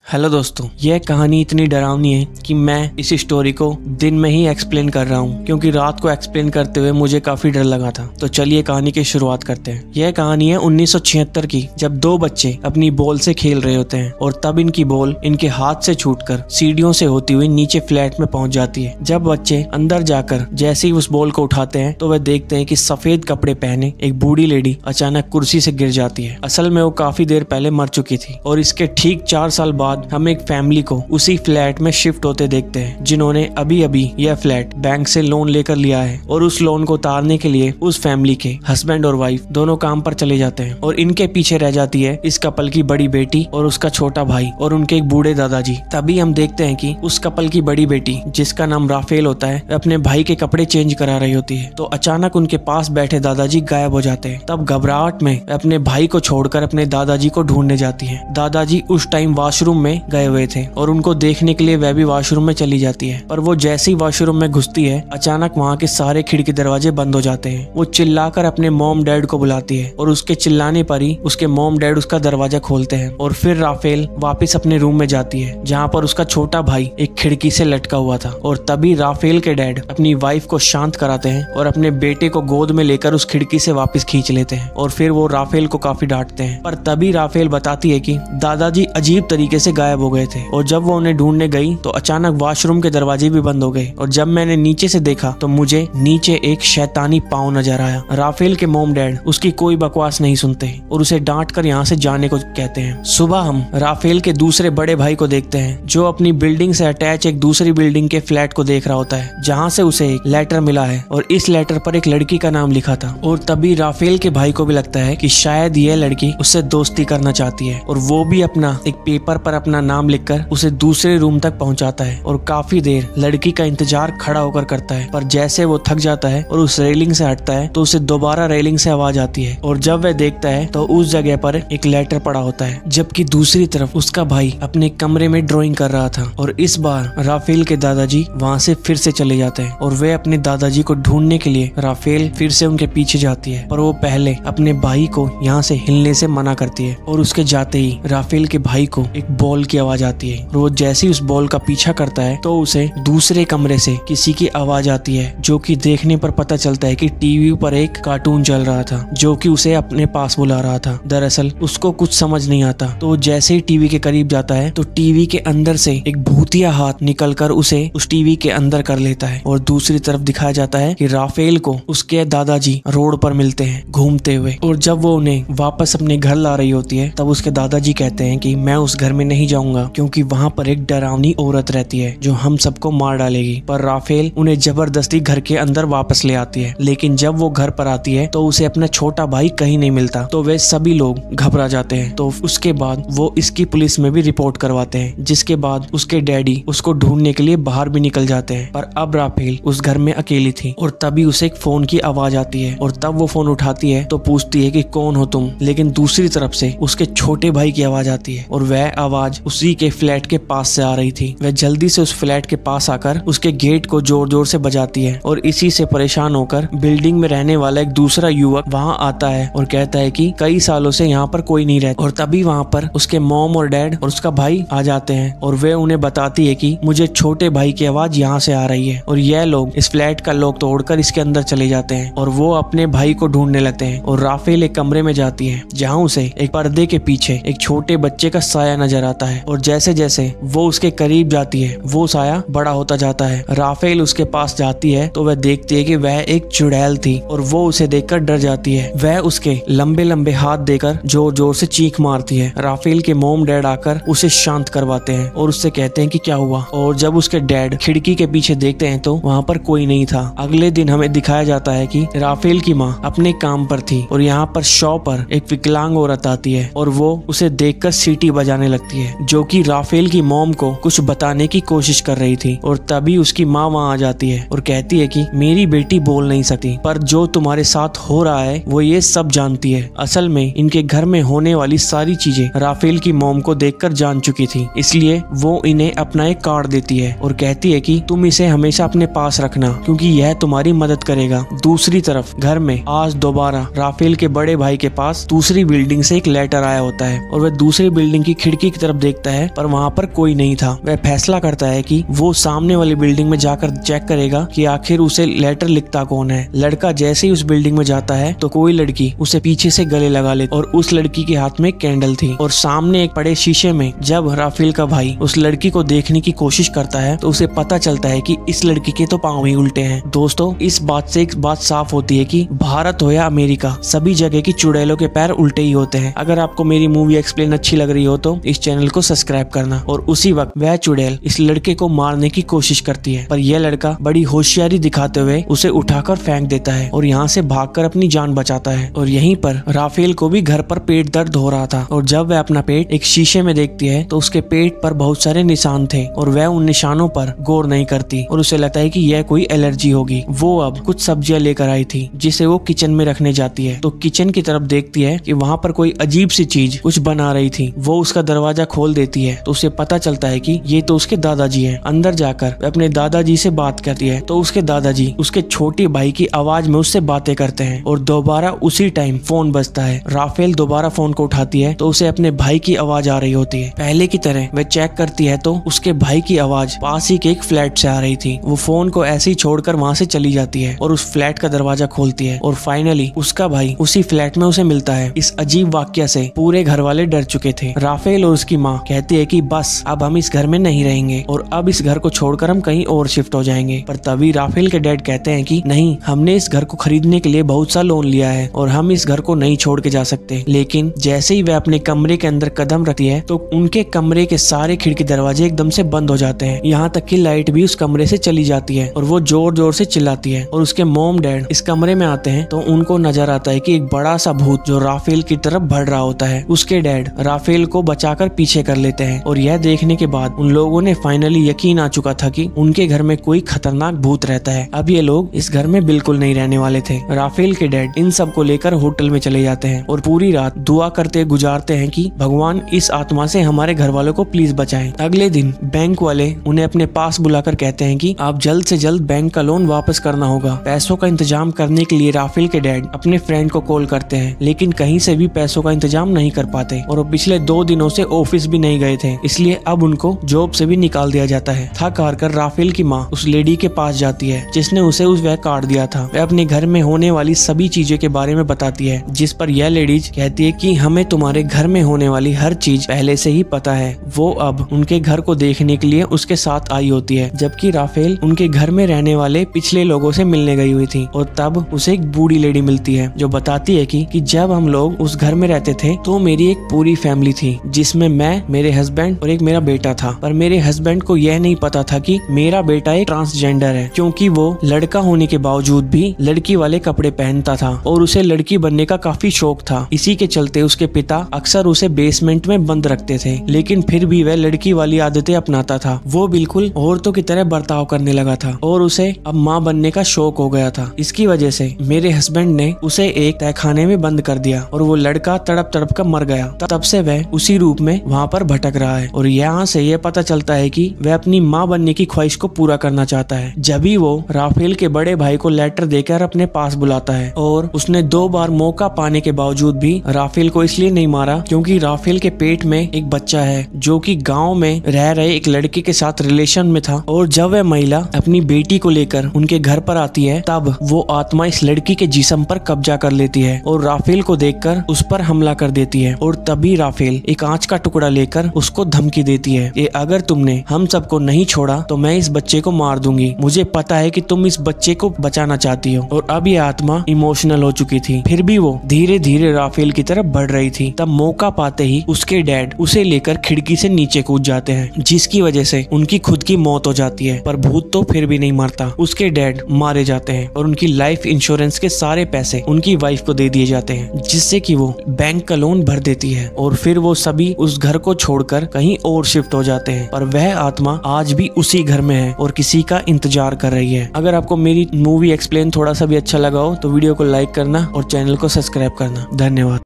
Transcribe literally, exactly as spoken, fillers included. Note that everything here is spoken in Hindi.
हेलो दोस्तों, यह कहानी इतनी डरावनी है कि मैं इस स्टोरी को दिन में ही एक्सप्लेन कर रहा हूँ, क्योंकि रात को एक्सप्लेन करते हुए मुझे काफी डर लगा था। तो चलिए कहानी की शुरुआत करते हैं। यह कहानी है उन्नीस सौ छिहत्तर की, जब दो बच्चे अपनी बॉल से खेल रहे होते हैं और तब इनकी बॉल इनके हाथ से छूटकर सीढ़ियों से होती हुई नीचे फ्लैट में पहुंच जाती है। जब बच्चे अंदर जाकर जैसे ही उस बॉल को उठाते हैं तो वह देखते हैं कि सफेद कपड़े पहने एक बूढ़ी लेडी अचानक कुर्सी से गिर जाती है। असल में वो काफी देर पहले मर चुकी थी और इसके ठीक चार साल बाद हम एक फैमिली को उसी फ्लैट में शिफ्ट होते देखते हैं, जिन्होंने अभी अभी यह फ्लैट बैंक से लोन लेकर लिया है और उस लोन को उतारने के लिए उस फैमिली के हस्बैंड और वाइफ दोनों काम पर चले जाते हैं और इनके पीछे रह जाती है इस कपल की बड़ी बेटी और उसका छोटा भाई और उनके एक बूढ़े दादाजी। तभी हम देखते हैं कि उस कपल की बड़ी बेटी, जिसका नाम राफेल होता है, अपने भाई के कपड़े चेंज करा रही होती है। तो अचानक उनके पास बैठे दादाजी गायब हो जाते हैं। तब घबराहट में अपने भाई को छोड़कर अपने दादाजी को ढूंढने जाती है। दादाजी उस टाइम वॉशरूम में गए हुए थे और उनको देखने के लिए वह भी वॉशरूम में चली जाती है, पर वो जैसे ही वॉशरूम में घुसती है अचानक वहाँ के सारे खिड़की दरवाजे बंद हो जाते हैं। वो चिल्लाकर अपने मॉम डैड को बुलाती है और उसके चिल्लाने पर ही उसके मॉम डैड उसका दरवाजा खोलते हैं और फिर राफेल वापस अपने रूम में जाती है, जहाँ पर उसका छोटा भाई एक खिड़की से लटका हुआ था। और तभी राफेल के डैड अपनी वाइफ को शांत कराते हैं और अपने बेटे को गोद में लेकर उस खिड़की से वापस खींच लेते हैं और फिर वो राफेल को काफी डांटते हैं। पर तभी राफेल बताती है कि दादाजी अजीब तरीके से गायब हो गए थे और जब वो उन्हें ढूंढने गई तो अचानक वॉशरूम के दरवाजे भी बंद हो गए और जब मैंने नीचे से देखा तो मुझे नीचे एक शैतानी पाँव नजर आया। राफेल के मॉम डैड उसकी कोई बकवास नहीं सुनते और उसे डांट कर यहाँ से जाने को कहते हैं। सुबह हम राफेल के दूसरे बड़े भाई को देखते हैं, जो अपनी बिल्डिंग से अटैच एक दूसरी बिल्डिंग के फ्लैट को देख रहा होता है, जहाँ से उसे एक लेटर मिला है और इस लेटर पर एक लड़की का नाम लिखा था। और तभी राफेल के भाई को भी लगता है कि शायद यह लड़की उससे दोस्ती करना चाहती है और वो भी अपना एक पेपर पर अपना नाम लिखकर उसे दूसरे रूम तक पहुंचाता है और काफी देर लड़की का इंतजार खड़ा होकर करता है। पर जैसे वो थक जाता है और उस रेलिंग से हटता है तो उसे दोबारा रेलिंग से आवाज आती है और जब वह देखता है तो उस जगह पर एक लेटर पड़ा होता है, जबकि दूसरी तरफ उसका भाई अपने कमरे में ड्राइंग कर रहा था। और इस बार राफेल के दादाजी वहाँ से फिर से चले जाते हैं और वे अपने दादाजी को ढूंढने के लिए राफेल फिर से उनके पीछे जाती है, पर वो पहले अपने भाई को यहाँ से हिलने से मना करती है और उसके जाते ही राफेल के भाई को एक बॉल की आवाज आती है और वो जैसे ही उस बॉल का पीछा करता है तो उसे दूसरे कमरे से किसी की आवाज आती है, जो कि देखने पर पता चलता है कि टीवी पर एक कार्टून चल रहा था जो कि उसे अपने पास बुला रहा था। दरअसल उसको कुछ समझ नहीं आता, तो वो जैसे ही टीवी के करीब जाता है तो टीवी के अंदर से एक भूतिया हाथ निकलकर उसे उस टीवी के अंदर कर लेता है और दूसरी तरफ दिखाया जाता है कि राफेल को उसके दादाजी रोड पर मिलते हैं घूमते हुए। और जब वो उन्हें वापस अपने घर ला रही होती है तब उसके दादाजी कहते हैं कि मैं उस घर में नहीं जाऊंगा क्योंकि वहाँ पर एक डरावनी औरत रहती है जो हम सबको मार डालेगी। पर राफेल उन्हें जबरदस्ती घर के अंदर वापस ले आती है, लेकिन जब वो घर पर आती है तो उसे अपना छोटा भाई कहीं नहीं मिलता, तो वे सभी लोग घबरा जाते हैं। तो उसके बाद वो इसकी पुलिस में भी रिपोर्ट करवाते हैं, जिसके बाद उसके डैडी उसको ढूंढने के लिए बाहर भी निकल जाते हैं। पर अब राफेल उस घर में अकेली थी और तभी उसे एक फोन की आवाज आती है और तब वो फोन उठाती है तो पूछती है कि कौन हो तुम, लेकिन दूसरी तरफ से उसके छोटे भाई की आवाज आती है और वह आवाज उसी के फ्लैट के पास से आ रही थी। वह जल्दी से उस फ्लैट के पास आकर उसके गेट को जोर जोर से बजाती है और इसी से परेशान होकर बिल्डिंग में रहने वाला एक दूसरा युवक वहाँ आता है और कहता है कि कई सालों से यहाँ पर कोई नहीं रहता। और तभी वहाँ पर उसके मॉम और डैड और उसका भाई आ जाते हैं और वे उन्हें बताती है कि मुझे छोटे भाई की आवाज यहाँ से आ रही है। और यह लोग इस फ्लैट का लॉक तोड़कर इसके अंदर चले जाते हैं और वो अपने भाई को ढूंढने लगते हैं। और राफेल एक कमरे में जाती है जहाँ उसे एक पर्दे के पीछे एक छोटे बच्चे का साया नजर आता है और जैसे जैसे वो उसके करीब जाती है वो साया बड़ा होता जाता है। राफेल उसके पास जाती है तो वह देखती है कि वह एक चुड़ैल थी और वो उसे देखकर डर जाती है। वह उसके लंबे लंबे हाथ देकर जोर जोर से चीख मारती है। राफेल के मॉम डैड आकर उसे शांत करवाते हैं और उससे कहते हैं कि क्या हुआ। और जब उसके डैड खिड़की के पीछे देखते हैं तो वहाँ पर कोई नहीं था। अगले दिन हमें दिखाया जाता है कि राफेल की माँ अपने काम पर थी और यहाँ पर शॉप पर एक विकलांग औरत आती है और वो उसे देखकर सीटी बजाने लगती है, जो कि राफेल की मॉम को कुछ बताने की कोशिश कर रही थी। और तभी उसकी माँ वहाँ आ जाती है और कहती है कि मेरी बेटी बोल नहीं सकती, पर जो तुम्हारे साथ हो रहा है वो ये सब जानती है। असल में इनके घर में होने वाली सारी चीजें राफेल की मॉम को देखकर जान चुकी थी, इसलिए वो इन्हें अपना एक कार्ड देती है और कहती है कि तुम इसे हमेशा अपने पास रखना क्योंकि यह तुम्हारी मदद करेगा। दूसरी तरफ घर में आज दोबारा राफेल के बड़े भाई के पास दूसरी बिल्डिंग से एक लेटर आया होता है और वह दूसरी बिल्डिंग की खिड़की की तरफ देखता है पर वहाँ पर कोई नहीं था। वह फैसला करता है कि वो सामने वाली बिल्डिंग में जाकर चेक करेगा कि आखिर उसे लेटर लिखता कौन है। लड़का जैसे ही उस बिल्डिंग में जाता है तो कोई लड़की उसे पीछे से गले लगा लेती और उस लड़की के हाथ में कैंडल थी और सामने एक पड़े शीशे में जब राफेल का भाई उस लड़की को देखने की कोशिश करता है तो उसे पता चलता है कि इस लड़की के तो पांव ही उल्टे हैं। दोस्तों, इस बात से एक बात साफ होती है कि भारत हो या अमेरिका, सभी जगह की चुड़ैलों के पैर उल्टे ही होते हैं। अगर आपको मेरी मूवी एक्सप्लेन अच्छी लग रही हो तो इस चैनल को सब्सक्राइब करना। और उसी वक्त वह चुड़ैल इस लड़के को मारने की कोशिश करती है पर यह लड़का बड़ी होशियारी दिखाते हुए उसे उठाकर फेंक देता है और यहाँ से भागकर अपनी जान बचाता है। और यहीं पर राफेल को भी घर पर पेट दर्द हो रहा था और जब वह अपना पेट एक शीशे में देखती है तो उसके पेट पर बहुत सारे निशान थे और वह उन निशानों पर गौर नहीं करती और उसे लगता है कि यह कोई एलर्जी होगी। वो अब कुछ सब्जियां लेकर आई थी जिसे वो किचन में रखने जाती है तो किचन की तरफ देखती है कि वहाँ पर कोई अजीब सी चीज कुछ बना रही थी। वो उसका दरवाजा खोल देती है तो उसे पता चलता है कि ये तो उसके दादाजी हैं। अंदर जाकर वह अपने दादाजी से बात करती है तो उसके दादाजी उसके छोटे भाई की आवाज में उससे बातें करते हैं और दोबारा उसी टाइम फोन बजता है। राफेल दोबारा फोन को उठाती है तो उसे अपने भाई की आवाज आ रही होती है। पहले की तरह वह चेक करती है तो उसके भाई की आवाज पास ही के एक फ्लैट से आ रही थी। वो फोन को ऐसे ही छोड़कर वहाँ से चली जाती है और उस फ्लैट का दरवाजा खोलती है और फाइनली उसका भाई उसी फ्लैट में उसे मिलता है। इस अजीब वाक्य से पूरे घर वाले डर चुके थे। राफेल और उसकी माँ कहती है कि बस अब हम इस घर में नहीं रहेंगे और अब इस घर को छोड़कर हम कहीं और शिफ्ट हो जाएंगे। पर तभी राफेल के डैड कहते हैं कि नहीं, हमने इस घर को खरीदने के लिए बहुत सा लोन लिया है और हम इस घर को नहीं छोड़ के जा सकते। लेकिन जैसे ही वह अपने कमरे के अंदर कदम रखती है तो उनके कमरे के सारे खिड़की दरवाजे एकदम से बंद हो जाते हैं। यहाँ तक कि लाइट भी उस कमरे से चली जाती है और वो जोर जोर से चिल्लाती है और उसके मॉम डैड इस कमरे में आते हैं तो उनको नजर आता है कि एक बड़ा सा भूत जो राफेल की तरफ बढ़ रहा होता है। उसके डैड राफेल को बचाकर पीछे कर लेते हैं और यह देखने के बाद उन लोगों ने फाइनली यकीन आ चुका था कि उनके घर में कोई खतरनाक भूत रहता है। अब ये लोग इस घर में बिल्कुल नहीं रहने वाले थे। राफेल के डैड इन सब को लेकर होटल में चले जाते हैं और पूरी रात दुआ करते गुजारते हैं कि भगवान इस आत्मा से हमारे घर वालों को प्लीज बचाएं। अगले दिन बैंक वाले उन्हें अपने पास बुलाकर कहते हैं कि आप जल्द से जल्द बैंक का लोन वापस करना होगा। पैसों का इंतजाम करने के लिए राफेल के डैड अपने फ्रेंड को कॉल करते हैं लेकिन कहीं से भी पैसों का इंतजाम नहीं कर पाते और वो पिछले दो दिनों से ऑफिस भी नहीं गए थे, इसलिए अब उनको जॉब से भी निकाल दिया जाता है। थक हार कर राफेल की माँ उस लेडी के पास जाती है जिसने उसे उस वह कार्ड दिया था। वह अपने घर में होने वाली सभी चीजों के बारे में बताती है जिस पर यह लेडीज कहती है कि हमें तुम्हारे घर में होने वाली हर चीज पहले से ही पता है। वो अब उनके घर को देखने के लिए उसके साथ आई होती है जबकि राफेल उनके घर में रहने वाले पिछले लोगों से मिलने गई हुई थी और तब उसे एक बूढ़ी लेडी मिलती है जो बताती है कि, कि जब हम लोग उस घर में रहते थे तो मेरी एक पूरी फैमिली थी जिसमें मैं, मेरे हस्बैंड और एक मेरा बेटा था। पर मेरे हस्बैंड को यह नहीं पता था कि मेरा बेटा एक ट्रांसजेंडर है क्योंकि वो लड़का होने के बावजूद भी लड़की वाले कपड़े पहनता था और उसे लड़की बनने का काफी शौक था। इसी के चलते उसके पिता अक्सर उसे बेसमेंट में बंद रखते थे लेकिन फिर भी वह लड़की वाली आदतें अपनाता था। वो बिल्कुल औरतों की तरह बर्ताव करने लगा था और उसे अब माँ बनने का शौक हो गया था। इसकी वजह से मेरे हस्बैंड ने उसे एक तहखाने में बंद कर दिया और वो लड़का तड़प तड़प कर मर गया। तब से वह उसी रूप में वहाँ पर भटक रहा है और यहाँ से यह पता चलता है कि वह अपनी माँ बनने की ख्वाहिश को पूरा करना चाहता है। जब ही वो राफेल के बड़े भाई को लेटर देकर अपने पास बुलाता है और उसने दो बार मौका पाने के बावजूद भी राफेल को इसलिए नहीं मारा क्योंकि राफेल के पेट में एक बच्चा है जो कि गांव में रह रहे एक लड़के के साथ रिलेशन में था। और जब वह महिला अपनी बेटी को लेकर उनके घर पर आती है तब वो आत्मा इस लड़की के जिस्म पर कब्जा कर लेती है और राफेल को देखकर उस पर हमला कर देती है। और तभी राफेल एक आंच का टुकड़ा लेकर उसको धमकी देती है कि अगर तुमने हम सबको नहीं छोड़ा तो मैं इस बच्चे को मार दूंगी। मुझे पता है कि तुम इस बच्चे को बचाना चाहती हो। और अब ये आत्मा इमोशनल हो चुकी थी फिर भी वो धीरे धीरे राफेल की तरफ बढ़ रही थी। तब मौका पाते ही उसके डैड उसे लेकर खिड़की से नीचे कूद जाते हैं जिसकी वजह से उनकी खुद की मौत हो जाती है। पर भूत तो फिर भी नहीं मरता। उसके डैड मारे जाते हैं और उनकी लाइफ इंश्योरेंस के सारे पैसे उनकी वाइफ को दे दिए जाते हैं जिससे कि वो बैंक का लोन भर देती है और फिर वो सभी उस घर को छोड़कर कहीं और शिफ्ट हो जाते हैं। पर वह आत्मा आज भी उसी घर में है और किसी का इंतजार कर रही है। अगर आपको मेरी मूवी एक्सप्लेन थोड़ा सा भी अच्छा लगा हो तो वीडियो को लाइक करना और चैनल को सब्सक्राइब करना। धन्यवाद।